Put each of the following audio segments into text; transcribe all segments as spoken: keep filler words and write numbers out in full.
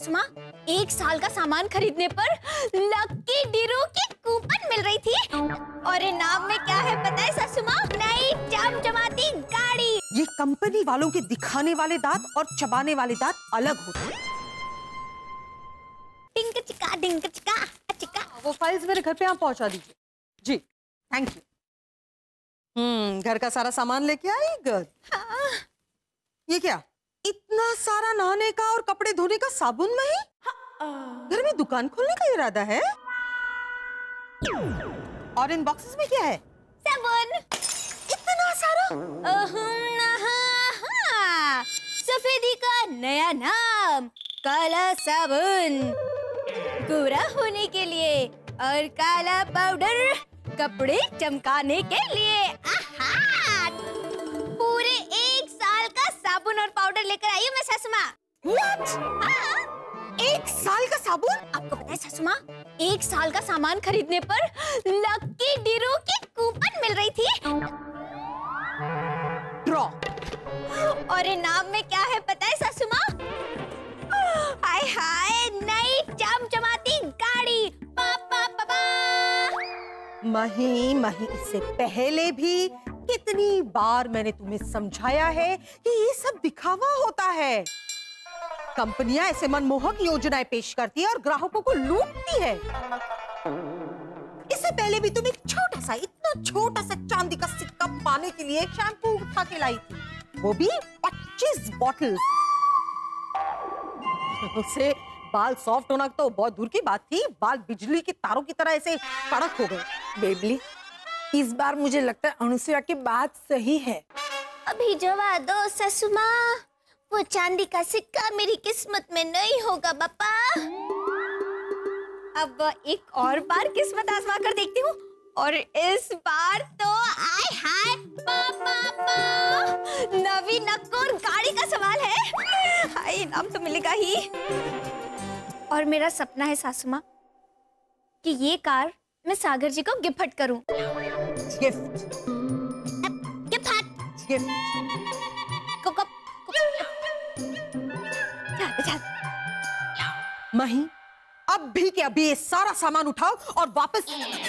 सासू माँ, एक साल का सामान खरीदने पर लकी डिरो की कूपन मिल रही थी और इनाम में क्या है पता है सासू माँ? नई चमचमाती गाड़ी। ये कंपनी वालों के दिखाने वाले दांत और चबाने वाले दांत अलग होते हैं। डिंग चिका डिंग चिका चिका। वो फाइल्स मेरे घर पे आप पहुंचा दीजिए। जी थैंक यू। हम्म घर का सारा सामान लेके आई? गुड। हाँ। ये क्या, इतना सारा नहाने का और कपड़े धोने का साबुन में ही? घर में दुकान खोलने का इरादा है? और इन बॉक्सेस में क्या है? साबुन। इतना सारा? सफेदी का नया नाम, काला साबुन। गोरा होने के लिए और काला पाउडर कपड़े चमकाने के लिए। आहा! पूरे एक साल का साबुन और पाउडर लेकर आई हूँ मैं सासू माँ। हाँ। एक साल का साबुन? आपको पता है सासू माँ, एक साल का सामान खरीदने पर लकी डिरो की कूपन मिल रही थी। ड्रॉ। और इनाम में क्या है पता है सासू माँ? हाय हाय, नई चमचमाती गाड़ी। पा, पा, पा, पा। मही मही, इससे पहले भी कितनी बार मैंने तुम्हें समझाया है कि ये सब दिखावा होता है। कंपनियां ऐसे मनमोहक योजनाएं पेश करती है और ग्राहकों को लूटती है। इससे पहले भी तुम एक छोटा सा, इतना छोटा सा चांदी का सिक्का पाने के लिए शैम्पू उठा के लाई थी, वो भी पच्चीस बॉटल। उससे बाल सॉफ्ट होना तो बहुत दूर की बात थी, बाल बिजली की तारों की तरह ऐसे कड़क हो गए। बेबली, इस बार मुझे लगता है अनुसुईया की बात सही है। अभी जवा दो सासू माँ, वो चांदी का सिक्का मेरी किस्मत में नहीं होगा बापा। अब एक और बार किस्मत आजमा कर देखती हूँ और इस बार तो आय हाय पापा पा, नवी नक्कोर गाड़ी का सवाल है। हाय इनाम तो मिलेगा ही। और मेरा सपना है सासू माँ कि ये कार मैं सागर जी को गिफ्ट करूं। गिफ्ट? गिफ्ट? गिफ्ट? को को मही, अब भी के अभी ये सारा सामान उठाओ और वापस।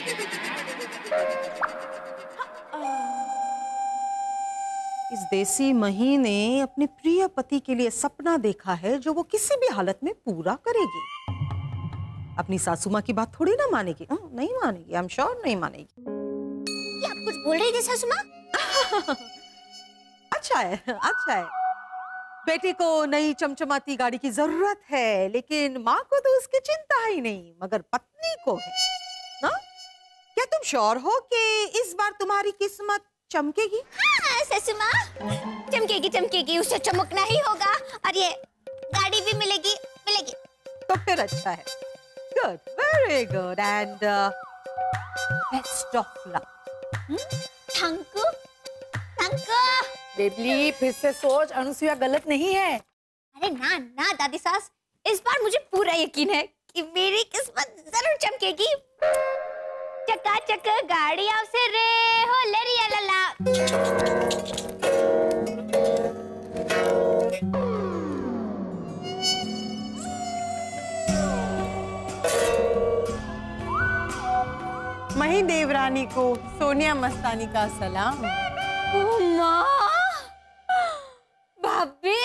इस देसी मही ने अपने प्रिय पति के लिए सपना देखा है जो वो किसी भी हालत में पूरा करेगी। अपनी सासू माँ की बात थोड़ी ना मानेगी। नहीं मानेगी, आई एम श्योर नहीं मानेगी। ये आप कुछ बोल रही थी सासू माँ? अच्छा है, अच्छा है। बेटे को नई चमचमाती गाड़ी की जरूरत है, लेकिन माँ को तो उसकी चिंता ही नहीं, मगर पत्नी को है ना? क्या तुम श्योर हो कि इस बार तुम्हारी किस्मत चमकेगी? हाँ सासू माँ, चमकेगी चमकेगी, उसे चमकना ही होगा और ये गाड़ी भी मिलेगी मिलेगी। तो फिर अच्छा है। Good, very good and best of luck. Thank you, thank you. बेबली फिर से सोच, अनुसुईया गलत नहीं है। अरे ना ना दादी सास, इस बार मुझे पूरा यकीन है कि मेरी किस्मत जरूर चमकेगी। चका चक गाड़ी आपसे रे हो लरिया लला। मही देवरानी को सोनिया मस्तानी का सलाम। माँ, भाभी,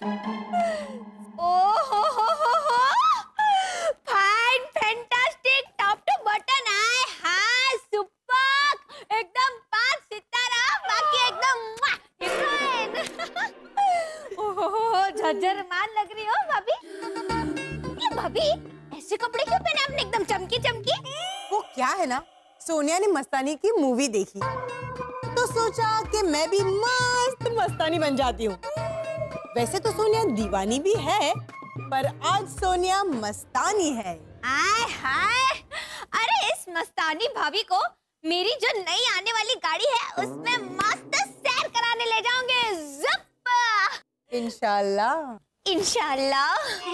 ओहो हो हो हो, fine, fantastic, top to bottom, आए हाय, सुपर, एकदम पांच सितारा, बाकी एकदम हिरोइन। ओहो, झज्जर मान लग रही हो भाभी। ये भाभी, ऐसे कपड़े क्यों पहने आपने, एकदम चमकी चमकी? वो क्या है ना, सोनिया ने मस्तानी की मूवी देखी तो सोचा कि मैं भी मस्त मस्तानी बन जाती हूँ। वैसे तो सोनिया दीवानी भी है, पर आज सोनिया मस्तानी है। आय हाय, अरे इस मस्तानी भाभी को मेरी जो नई आने वाली गाड़ी है उसमें मस्त सैर कराने ले जाऊंगे। ज़प। इंशाल्लाह। इंशाल्लाह।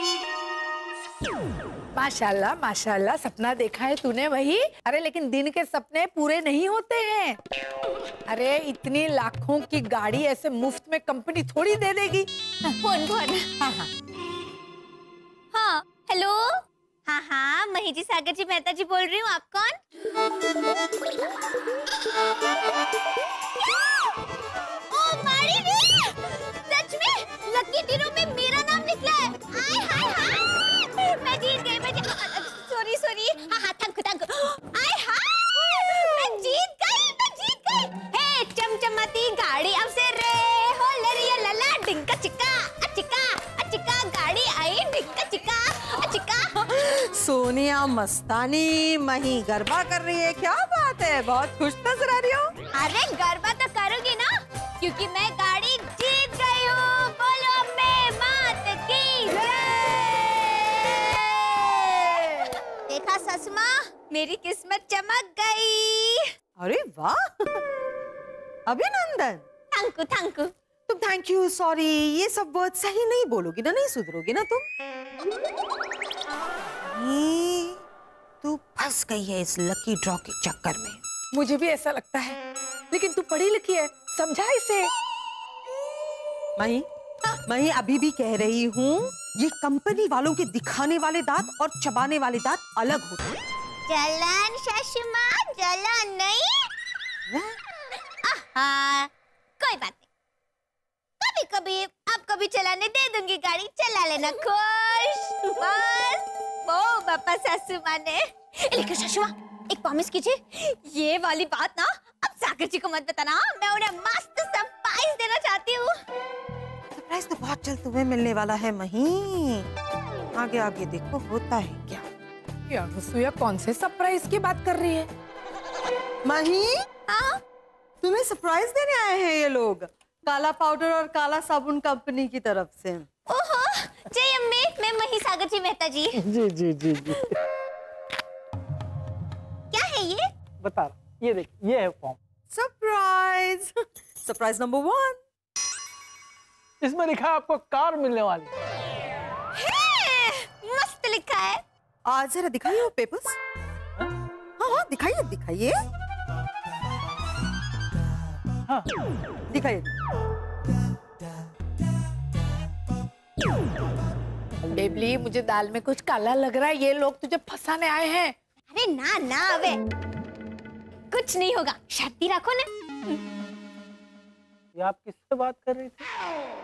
माशाल्लाह माशाल्लाह, सपना देखा है तूने वही। अरे लेकिन दिन के सपने पूरे नहीं होते हैं। अरे इतनी लाखों की गाड़ी ऐसे मुफ्त में कंपनी थोड़ी दे देगी। कौन कौन? हाँ हाँ हाँ हेलो, हाँ हाँ मही जी, सागर जी, मेहता जी बोल रही हूँ। आप कौन? ओ मारी रे, सच में लकी ड्रॉ में मेरा नाम निकला है। आय हाय हाय, मैं जीत गई, मैं जीत, सॉरी सॉरी, हाँ हाँ थैंक यू थैंक यू। आय हाय, मैं जीत गई, मैं जीत गई। हे चमचमाती गाड़ी अब से रे हो लरिया लला डिंका चिक्का अचिका अचिका, गाड़ी आई डिंका चिक्का अचिका। सोनिया मस्तानी, मही गरबा कर रही है, क्या बात है, बहुत खुश नजर आ रही हो। अरे गरबा तो करूंगी ना, क्योंकि मैं गाड़ी जीत गई हूँ। बोलो अम्बे मात की जय। देखा ससुमा, मेरी किस्मत चमक गई। अरे वाह, अभिनंदन। Thank you thank you. तुम थैंक यू, सॉरी, ये सब वर्ड सही नहीं बोलोगी ना, नहीं सुधरोगी ना तुम। ये तू फंस गई है इस लकी ड्रॉ के चक्कर में। मुझे भी ऐसा लगता है, लेकिन तू पढ़ी लिखी है, समझा इसे। मही, मही अभी भी कह रही हूँ, ये कंपनी वालों के दिखाने वाले दांत और चबाने वाले दांत अलग होते हैं। जलन ससुमा, जलन नहीं। आहा, कोई बात नहीं, कभी कभी आप कभी चलाने दे दूंगी गाड़ी, चला लेना खुश बस। वो पापा सासू माँ ने, लेकिन सासू माँ एक प्रॉमिस कीजिए, ये वाली बात ना अब सागर जी को मत बताना, मैं उन्हें मस्त सरप्राइज देना चाहती हूँ। सरप्राइज तो बहुत जल्द तुम्हें मिलने वाला है मही, आगे आगे देखो होता है क्या। ये अनुसुईया कौन से सरप्राइज की बात कर रही है? मही, हाँ तुम्हें सरप्राइज देने आए हैं ये लोग, काला पाउडर और काला साबुन कंपनी की तरफ से। ओहो, जय अम्बे, मैं मही, सागर जी, मेहता जी। जी जी जी जी क्या है ये? बता रहा, ये देख, ये है form. Surprise, surprise number one. इसमें लिखा है आपको कार मिलने वाली है, मस्त लिखा है। आज जरा दिखाइए वो पेपर्स। हाँ हाँ दिखाइए दिखाइए। हाँ। दिखाइए। बेबली, मुझे दाल में कुछ काला लग रहा है, ये लोग तुझे फंसाने आए हैं। अरे ना ना, अबे कुछ नहीं होगा, शांति रखो ना। ये आप किससे बात कर रही थी?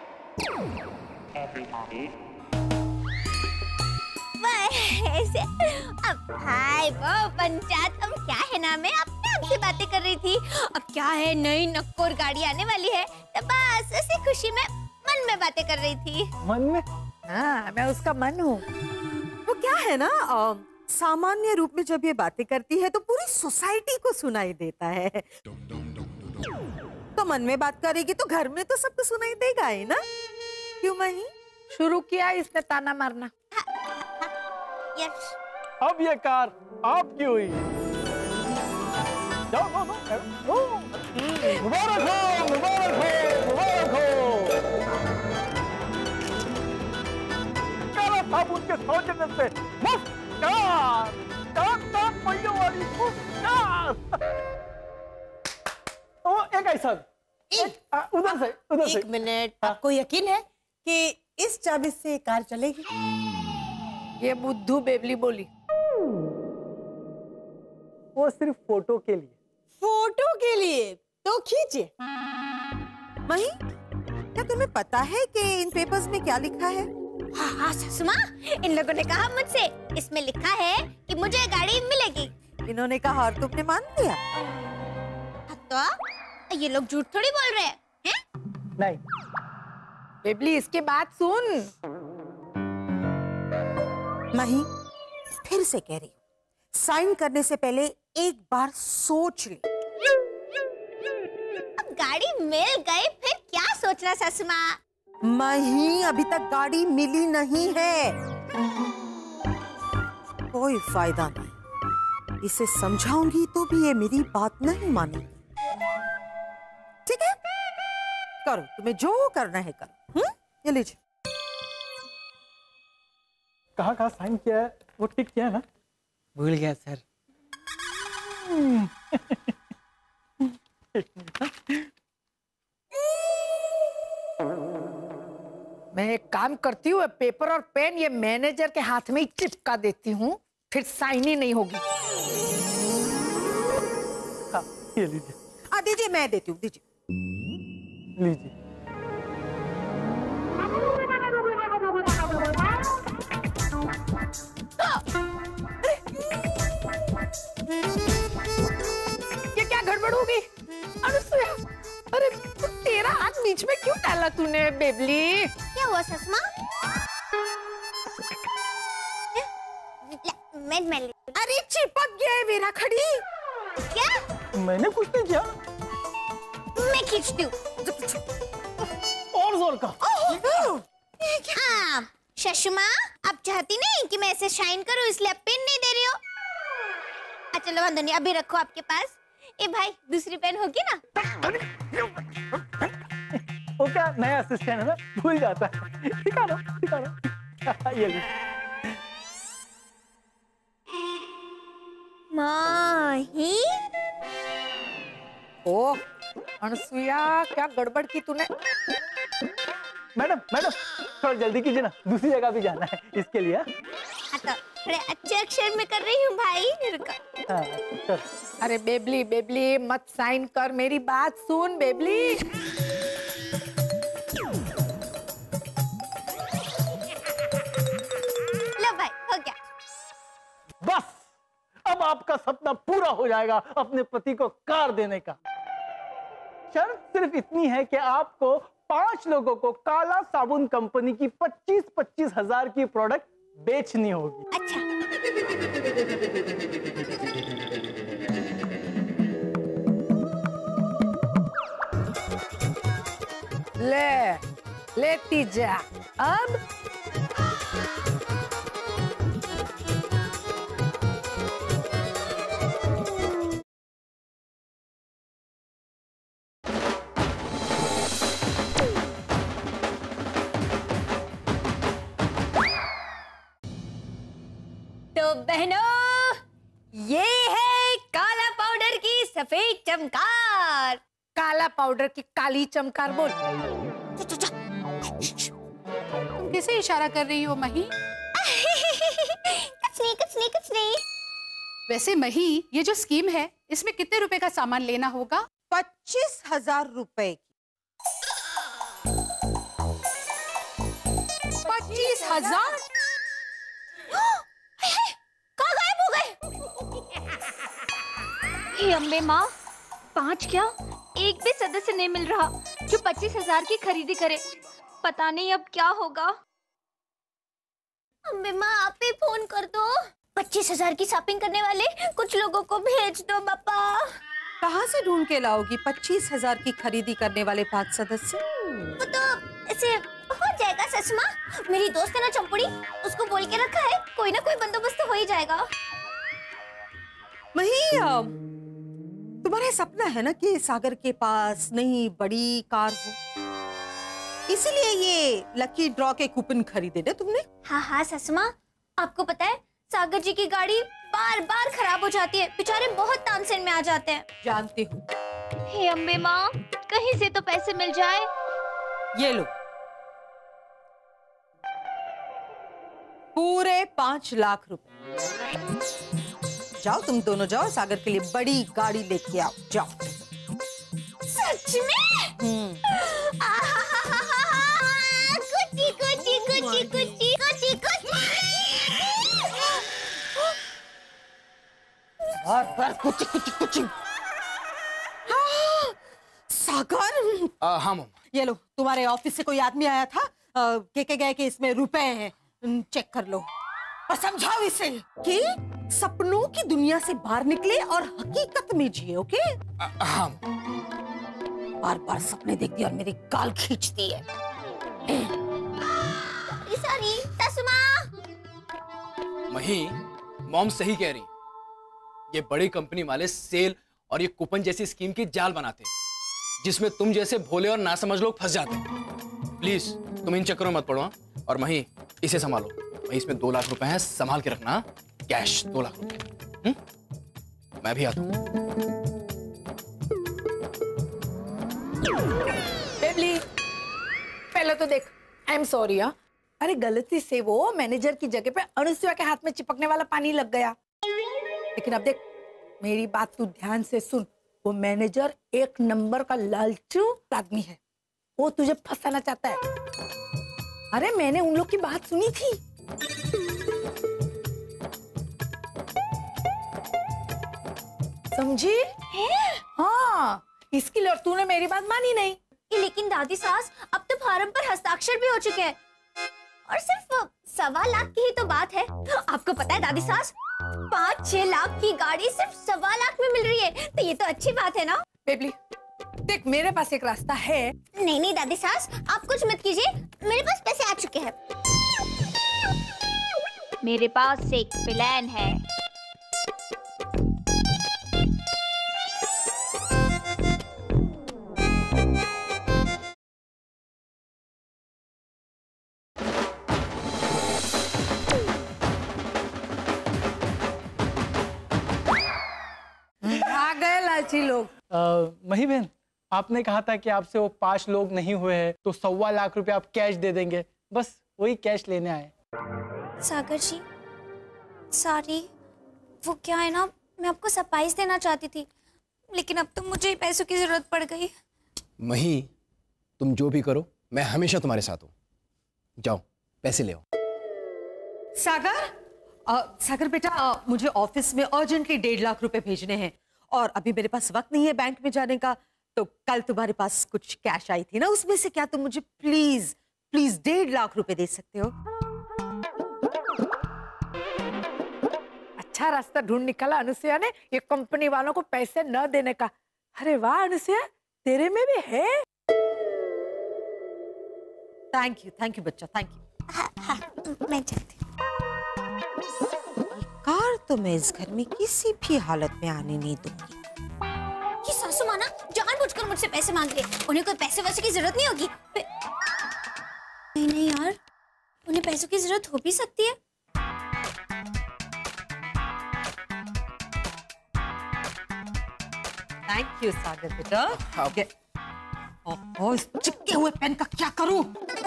ऐसे अब भाई वो पंचायत, अब क्या है ना, मैं अपने आप से बातें कर रही थी। अब क्या है, नई नक्कोर गाड़ी आने वाली है, तो बस ऐसी खुशी में मन में बातें कर रही थी। मन में? हाँ, मैं उसका मन हूँ। वो क्या है ना, अ, सामान्य रूप में जब ये बातें करती है तो पूरी सोसाइटी को सुनाई देता है, तो मन में बात करेगी तो घर में तो सबको सुनाई देगा ही ना, क्यों मही? शुरू किया इसने ताना मारना। यस। अब ये कार आपकी हुई। जाओ, जाओ, जाओ, जाओ। मुबारक हो, मुबारक हो, मुबारक हो। काला साबुन के सौजन्य से मुफ्त कार, कार कार पहियों वाली मुफ्त कार। ओ, एक ऐसा एक, आ, उधर से, उधर से। एक मिनट, आपको यकीन है कि इस चाबी से कार चलेगी? ये बुद्धू बेबली बोली। वो सिर्फ फोटो के लिए। फोटो के लिए तो खींचे। मही, क्या तुम्हें पता है कि इन पेपर्स में क्या लिखा है? हाँ हाँ ससुमा, इन लोगों ने कहा मुझसे, इसमें लिखा है कि मुझे गाड़ी मिलेगी। इन्होंने कहा और तुमने मान लिया? तो ये लोग झूठ थोड़ी बोल रहे हैं, हैं? नहीं। बेबली, इसकी बात सुन। मही, फिर से कह रही हूँ, साइन करने से पहले एक बार सोच ले। अब गाड़ी मिल गई, फिर क्या सोचना ससुमा? मही, अभी तक गाड़ी मिली नहीं है, कोई फायदा नहीं, इसे समझाऊंगी तो भी ये मेरी बात नहीं मानेगी। ठीक है, करो, तुम्हें जो करना है करो। हम्म, ये लीजिए। कहाँ कहाँ साइन किया है, वो टिक किया है ना? भूल गया सर। मैं एक काम करती हूँ, पेपर और पेन ये मैनेजर के हाथ में ही चिपका देती हूँ, फिर साइन ही नहीं होगी। हाँ, ये लीजिए हाँ दीजिए, मैं देती हूँ, दीजिए। लीजिए। ये क्या गड़बड़ होगी? अनुसुया, अरे तू तेरा हाथ बीच में क्यों डाला तूने बेबली? क्या हुआ ससमा? मैं मैं अरे चिपक गया है मेरा खड़ी। क्या? मैंने कुछ नहीं किया। मैं खींचती हूँ। और जोर का। हाँ, शशुमा, आप चाहती नहीं कि मैं ऐसे शाइन करूँ, इसलिए आप पेन नहीं दे रही हो। अच्छा चलो वांदो नहीं, अभी रखो आपके पास। ए भाई, दूसरी पेन होगी ना? वो क्या नया असिस्टेंट है ना, भूल जाता है। दिखा दो, दिखा दो। ये लीजिए। माही, ओ अनुसुया, क्या गड़बड़ की तूने? मैडम मैडम थोड़ा जल्दी कीजिए ना, दूसरी जगह भी जाना है इसके लिए। हाँ तो थोड़े अच्छे अक्षर में कर रही हूँ भाई। रुको। हाँ, कर। अरे बेबली बेबली मत साइन कर, मेरी बात सुन बेबली। लो भाई, हो गया। बस अब आपका सपना पूरा हो जाएगा अपने पति को कार देने का। शर्त सिर्फ इतनी है कि आपको पांच लोगों को काला साबुन कंपनी की पच्चीस पच्चीस हजार की प्रोडक्ट बेचनी होगी। अच्छा, ले लेती जा। अब तो बहनों, ये है काला पाउडर की सफेद चमकार। काला पाउडर की काली चमकार बोल। तुम किसे इशारा कर रही हो मही? कुछ नहीं, कुछ नहीं, कुछ नहीं। वैसे मही, ये जो स्कीम है इसमें कितने रुपए का सामान लेना होगा? पच्चीस हजार रुपए की। पच्चीस हजार? कहाँ गायब हो गए? हे अम्बे माँ, पाँच क्या एक भी सदस्य नहीं मिल रहा जो पच्चीस हजार की खरीदी करे। पता नहीं अब क्या होगा। अम्बे माँ, आप ही फोन कर दो। पच्चीस हजार की शॉपिंग करने वाले कुछ लोगों को भेज दो पापा। कहाँ से ढूंढ के लाओगी पच्चीस हजार की खरीदी करने वाले पांच सदस्य? वो तो ऐसे हो जाएगा ससमा। मेरी दोस्त है ना चंपड़ी, उसको बोल के रखा है, कोई ना कोई बंदोबस्त तो हो ही जाएगा। वही अ, तुम्हारा सपना है ना कि सागर के पास नई बड़ी कार हो, इसीलिए ये लकी ड्रॉ के कूपन खरीदे ना तुमने? हाँ हाँ ससमा, आपको पता है सागर जी की गाड़ी बार बार खराब हो जाती है, बेचारे बहुत तानसेन में आ जाते हैं। जानती हूँ। हे अम्बे माँ, कहीं से तो पैसे मिल जाए। ये लो, पूरे पांच लाख रुपए। जाओ तुम दोनों जाओ, सागर के लिए बड़ी गाड़ी लेके आओ, जाओ। सच में? हम्म। कुची कुची कुची कुची कुची कुची। बार बार कुची कुची कुची। हाँ, सागर, आ, हाँ मम्मा। ये लो, तुम्हारे ऑफिस से कोई आदमी आया था, कह के गए कि इसमें रुपए हैं, चेक कर लो और समझाओ इसे कि सपनों की दुनिया से बाहर निकले और हकीकत में जिए। ओके? आ, हाँ। बार बार सपने देखती और मेरी गाल खींचती है। सॉरी ससमा। मही, मॉम सही कह रही। ये बड़ी कंपनी वाले सेल और ये कूपन जैसी स्कीम की जाल बनाते हैं, जिसमें तुम जैसे भोले और नासमझ लोग फंस जाते हैं। प्लीज तुम इन चक्करों में मत पड़ो। और मही, इसे संभालो। मही, इसमें दो लाख रुपए हैं, संभाल के रखना। कैश दो लाख रुपए। हम्म? मैं भी आता हूँ। बेबली, पहले तो देख आई एम सॉरी। हाँ, अरे गलती से वो मैनेजर की जगह पे अनुसुया के हाथ में चिपकने वाला पानी लग गया। लेकिन अब देख, मेरी बात तू ध्यान से सुन। वो मैनेजर एक नंबर का लालचू आदमी है, वो तुझे फंसाना चाहता है। अरे मैंने उन लोग की बात सुनी थी। समझी? हाँ, इसके लिए तूने मेरी बात मानी नहीं। लेकिन दादी सास, अब तो फार्म पर हस्ताक्षर भी हो चुके हैं और सिर्फ सवा लाख की ही तो बात है। आपको पता है दादी सास, पाँच छह लाख की गाड़ी सिर्फ सवा लाख में मिल रही है, तो ये तो अच्छी बात है ना। बेबली, देख मेरे पास एक रास्ता है। नहीं नहीं दादी सास, आप कुछ मत कीजिए, मेरे पास पैसे आ चुके हैं। मेरे पास एक प्लान है। आ गए लालची लोग। मही बहन, आपने कहा था कि आपसे वो पांच लोग नहीं हुए हैं तो सवा लाख रुपए आप कैश दे देंगे, बस वही कैश लेने आए। सागर जी सॉरी, वो क्या है ना, मैं आपको सरप्राइज देना चाहती थी, लेकिन अब तो मुझे पैसों की जरूरत पड़ गई। मही, तुम जो भी करो मैं हमेशा तुम्हारे साथ हूँ। जाओ पैसे ले आओ। सागर, आ, सागर बेटा, आ, मुझे ऑफिस में अर्जेंटली डेढ़ लाख रुपए भेजने हैं और अभी मेरे पास वक्त नहीं है बैंक में जाने का। तो कल तुम्हारे पास कुछ कैश आई थी ना, उसमें से क्या तुम मुझे प्लीज प्लीज डेढ़ लाख रुपए दे सकते हो? अच्छा रास्ता ढूंढ निकाला अनुसुया ने, ये कंपनी वालों को पैसे न देने का। अरे वाह अनुसुया, तेरे में भी है। थैंक यू थैंक यू बच्चा, थैंक यू। हाँ, हाँ, मैं चाहती हूँ। कार तो मैं इस घर में किसी भी हालत में आने नहीं दूंगी। ये सासू माँ ना जानबूझकर मुझसे पैसे मांग रही है, उन्हें कोई पैसे वैसे की जरूरत नहीं होगी। पे... नहीं नहीं यार, उन्हें पैसों की जरूरत हो भी सकती है। थैंक यू सागर बेटा। ओह, इस चिपके हुए पेन का क्या करूं?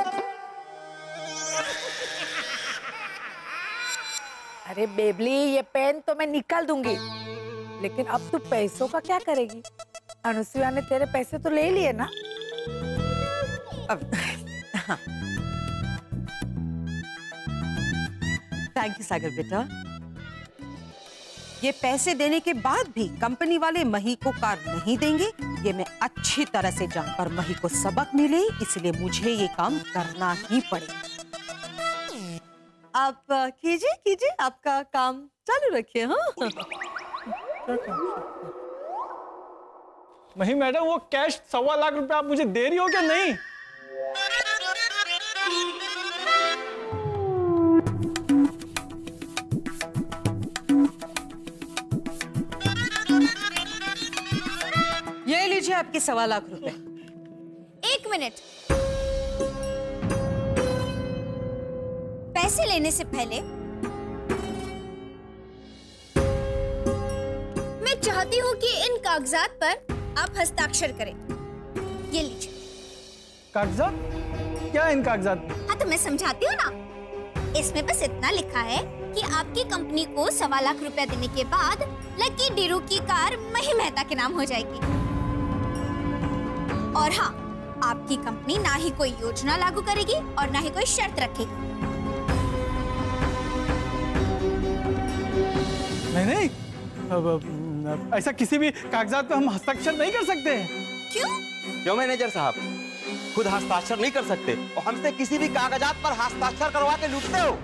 अरे बेबली, ये पेन तो मैं निकाल दूंगी, लेकिन अब तू पैसों का क्या करेगी? अनुसुया ने तेरे पैसे तो ले लिए ना। अब थैंक यू सागर बेटा। ये पैसे देने के बाद भी कंपनी वाले मही को कार नहीं देंगे, ये मैं अच्छी तरह से जानकर मही को सबक मिले, इसलिए मुझे ये काम करना ही पड़ेगा। आप कीजिए कीजिए, आपका काम चालू रखिए। हाँ, मही मैडम, वो कैश सवा लाख रुपए आप मुझे दे रही हो क्या? नहीं, ये लीजिए आपके सवा लाख रुपए। एक मिनट, पैसे लेने से पहले मैं चाहती हूँ कि इन कागजात पर आप हस्ताक्षर करें। ये लीजिए। कागजात? क्या इन कागजात? हाँ तो मैं समझाती हूँ ना। इसमें बस इतना लिखा है कि आपकी कंपनी को सवा लाख रुपया देने के बाद लकी डीरू की कार मही मेहता के नाम हो जाएगी। और हाँ, आपकी कंपनी ना ही कोई योजना लागू करेगी और ना ही कोई शर्त रखेगी। नहीं नहीं, अब, अब, ऐसा किसी भी कागजात पे हम हस्ताक्षर नहीं कर सकते। क्यों? क्यों मैनेजर साहब, खुद हस्ताक्षर नहीं कर सकते और हमसे किसी भी कागजात पर हस्ताक्षर करवा के लूटते हो?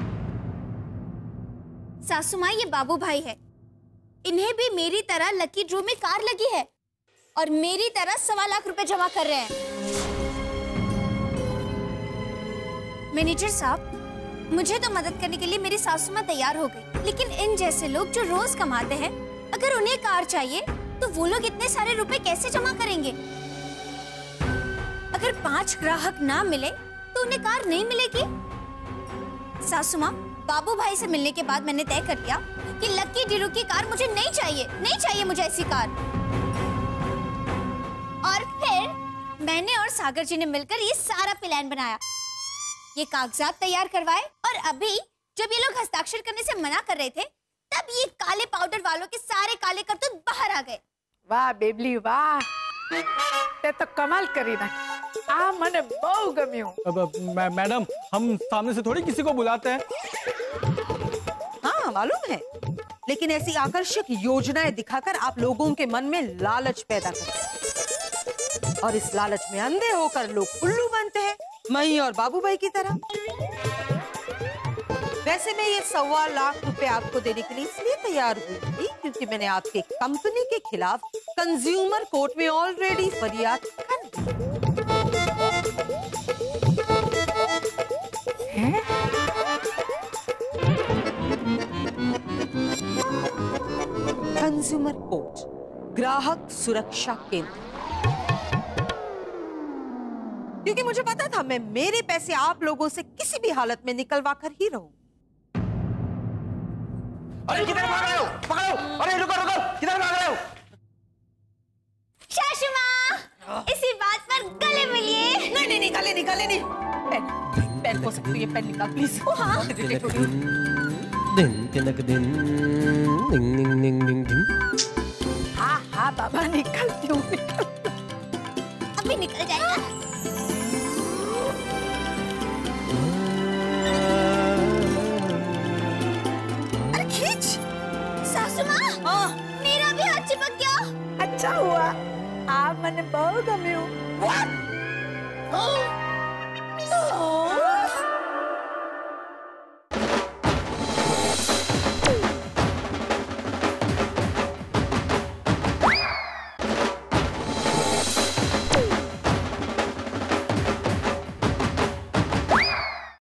सासू माँ, ये बाबू भाई है, इन्हें भी मेरी तरह लकी ड्रॉ में कार लगी है और मेरी तरह सवा लाख रुपए जमा कर रहे हैं। मैनेजर साहब, मुझे तो मदद करने के लिए मेरी सासू माँ तैयार हो गई, लेकिन इन जैसे लोग जो रोज कमाते हैं, अगर उन्हें कार चाहिए तो वो लोग इतने सारे रुपए कैसे जमा करेंगे? अगर पांच ग्राहक ना मिले तो उन्हें कार नहीं मिलेगी। सासू माँ, बाबू भाई से मिलने के बाद मैंने तय कर लिया कि लकी डीरू की कार मुझे नहीं चाहिए, नहीं चाहिए मुझे ऐसी कार। और फिर मैंने और सागर जी ने मिलकर ये सारा प्लान बनाया। ये कागजात तैयार करवाए और अभी जब ये लोग हस्ताक्षर करने से मना कर रहे थे तब ये काले पाउडर वालों के सारे काले करतूत बाहर आ गए। वाह बेबली वाह, ते तो कमाल करी ना। आ मने बहु गम्यो। अब अब, मै, मैडम हम सामने से थोड़ी किसी को बुलाते हैं। हाँ मालूम है, लेकिन ऐसी आकर्षक योजनाएं दिखाकर आप लोगों के मन में लालच पैदा करते हैं और इस लालच में अंधे होकर लोग उल्लू बनते हैं, मई और बाबू भाई की तरह। वैसे मैं ये सवा लाख रुपए आपको देने के लिए इसलिए तैयार हुई थी क्योंकि मैंने आपके कंपनी के खिलाफ कंज्यूमर कोर्ट में ऑलरेडी फरियाद कर दी है। कंज्यूमर कोर्ट, ग्राहक सुरक्षा केंद्र। क्योंकि मुझे पता था मैं मेरे पैसे आप लोगों से किसी भी हालत में निकलवा कर ही रहूं। अरे किधर भाग रहे हो? पकड़ो! अरे रुको रुको! किधर भाग रहे हो? सासू माँ, इसी बात पर गले मिलिए। नहीं नहीं नहीं, गले नहीं गले नहीं। पेन पेन हो सकती है, पेन निकाल प्लीज। हाँ। दिन तिनक दिन डिंग डिंग डिंग डिंग डिंग। हाँ हाँ बाबा निकलती हूँ निकल। अभी निकल जाएगा। अरे खींच। सासू माँ, हाँ। मेरा भी हाथ चिपक गया। अच्छा हुआ, आ मने बहु गम्यो। What? Oh. No.